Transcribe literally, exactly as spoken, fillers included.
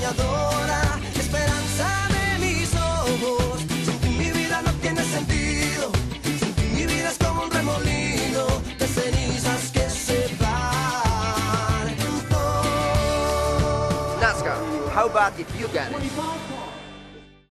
soñadora, esperanza de mis ojos. Sin ti mi vida no tiene sentido, sin ti mi vida es como un remolino de cenizas que se van. NASCAR, how about if you get it?